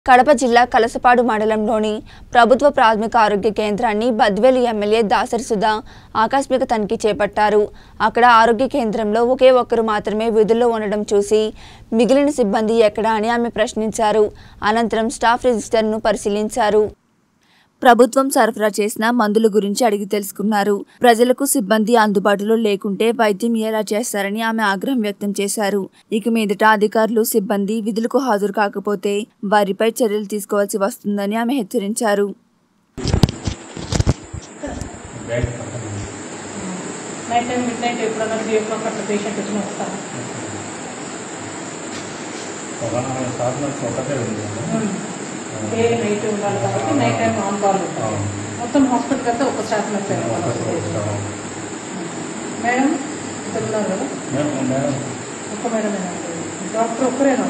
కడప జిల్లా కలసపాడు మండలంలోని ప్రభుత్వ ప్రాథమిక ఆరోగ్య కేంద్రాన్ని బద్వేలు ఎమ్మెల్యే దాసరి సుధా ఆకస్మిక తనిఖీ చేపట్టారు. అక్కడ ఆరోగ్య కేంద్రంలో ఒకే ఒక్కరు మాత్రమే విధుల్లో ఉండడం చూసి మిగిలిన సిబ్బంది ఎక్కడా అని ఆమె ప్రశ్నించారు. అనంతరం స్టాఫ్ రిజిస్టర్ను పరిశీలించారు. ప్రభుత్వం సరఫరా చేసిన మందుల గురించి అడిగి తెలుసుకున్నారు. ప్రజలకు సిబ్బంది అందుబాటులో లేకుంటే వైద్యం ఎలా చేస్తారని ఆమె ఆగ్రహం వ్యక్తం చేశారు. ఇక మీదట అధికారులు సిబ్బంది విధులకు హాజరు కాకపోతే వారిపై చర్యలు తీసుకోవాల్సి వస్తుందని ఆమె హెచ్చరించారు. డే నైట్ ఉండాలి కాబట్టి నైట్ టైం ఆన్ కాల్ ఉంటుంది. మొత్తం హాస్పిటల్ అయితే ఒక స్టాఫ్ నర్స్ మేడం ఇద్దరు ఉన్నారు కదా, ఒక్క మేడం డాక్టర్ ఒక్కరేనా?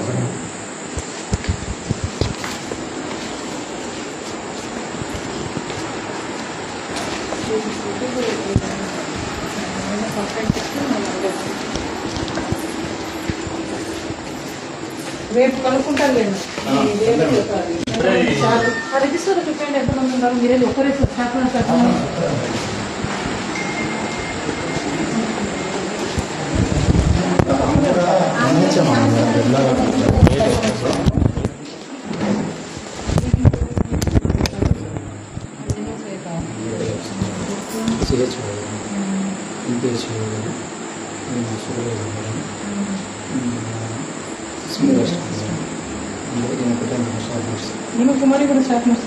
కంప్లైంట్ రేపు కనుక్కుంటారు లేదు రిజిస్టర్ చెప్పండి ఎంతమంది ఉన్నారు. మీరే ఒకరే నేను కుమారి కూడా స్టాఫ్ నర్స్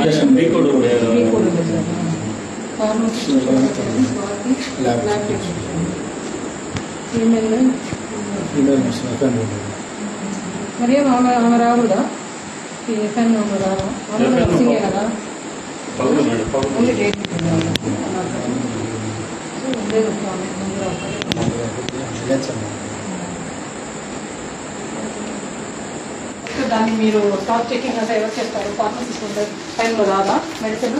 మరి ఆమె రాకూడదా? ఎఫ్ఎన్ ఆమె రాదా? నర్సింగే కదా, ఓన్లీ డేట్ దాన్ని మీరు స్టాక్ చెకింగ్ అంటే ఎవరు చేస్తారు? ఫార్మసిస్ట్ ఉంటారు. టైంలో రాదా మెడిసిన్?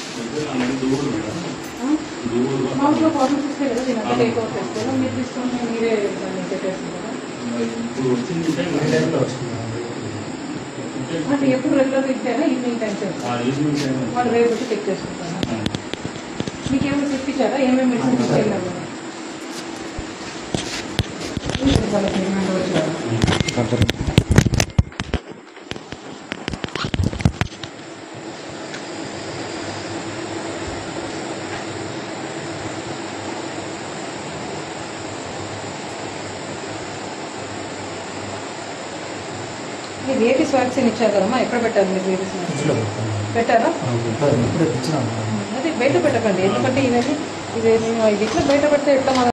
మామూలుగా ఫార్మసిస్టే కదా దీని అంతా టేక్ ఓవర్ చేస్తారు. మీరు తీసుకొని మీరే దాన్ని పెట్టేసుకుంటారా? అంటే ఎప్పుడు రెగ్యులర్గా ఇచ్చారా? ఈవినింగ్ టైం చేస్తారా? వాళ్ళు రేపు వచ్చి చెక్ చేసుకుంటారా? మీకు ఏమైనా చెప్పించారా ఏమేమి మెడిసిన్ ఇచ్చేయాలి? రేబీస్ వ్యాక్సిన్ ఇచ్చారు కదమ్మా, ఎక్కడ పెట్టారు మీరు? రేబీస్ వ్యాక్సిన్ పెట్టారా? అదే బయట పెట్టకండి, ఎందుకంటే ఇవన్నీ ఇది ఇట్లా బయట పెడితే ఎట్లా